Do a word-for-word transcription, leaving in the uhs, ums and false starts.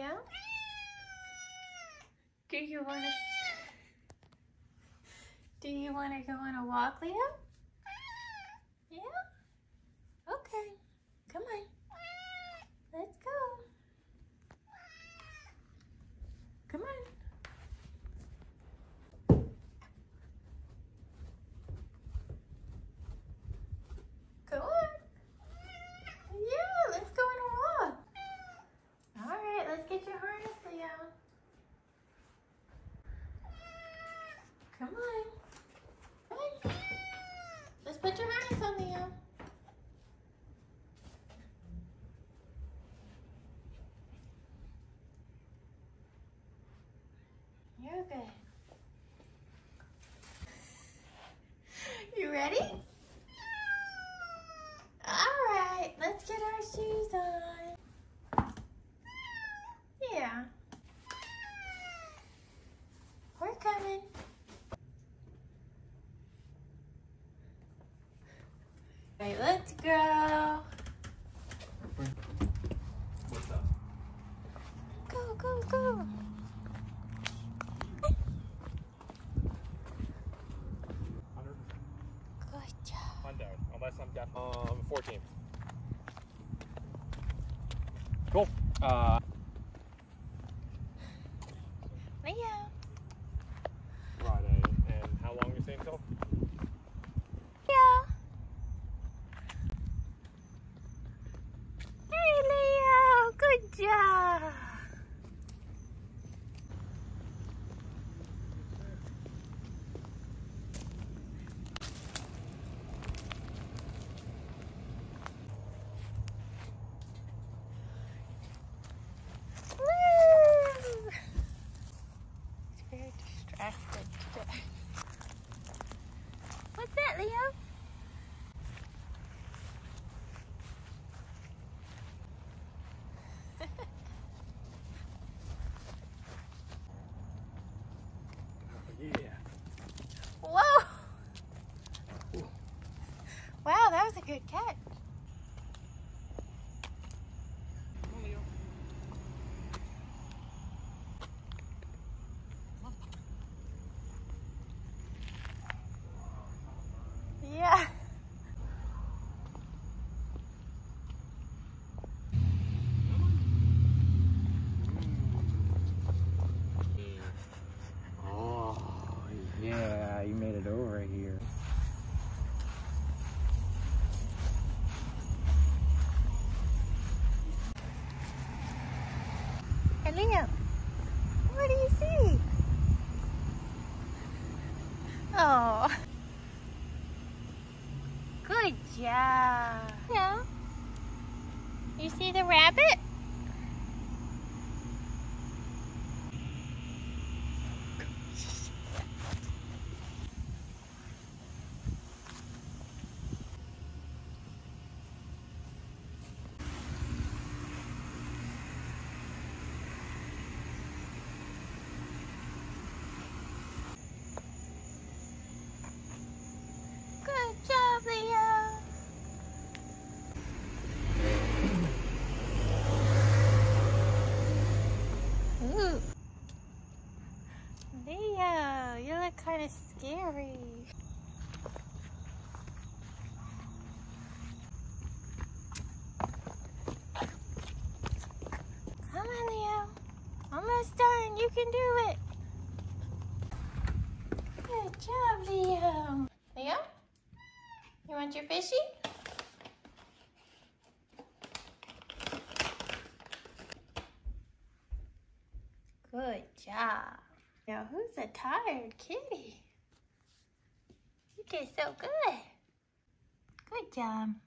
Yeah? Do you want to... Do you want to go on a walk, Leo? Yeah? Okay. Come on. Let's go. Come on. Come on. Yeah, let's go on a walk. All right, let's get your harness, Leo. Come on. Come on. Let's put your harness on, Leo. You're good. You ready? All right, let's get our shoes on. Yeah. We're coming. All right, let's go. What's up? Go, go, go. Good job. Hundo, unless I'm deaf. Um, fourteen. Cool. Uh, Leo. Friday. And how long you staying till? Leo. Hey, Leo. Good job. Woo! It's very distracted today. What's that, Leo? Yeah. Whoa! Wow, that was a good catch. Come on, Leo. Yeah. Oh, yeah, you made it over here. Hey, Leo. What do you see? Oh. Good job. Yeah. You see the rabbit? Good job, Leo. Ooh. Leo, you look kind of scary. Come on, Leo. Almost done. You can do it. Good job, Leo. Leo? You want your fishy? Good job. Now, who's a tired kitty? You did so good. Good job.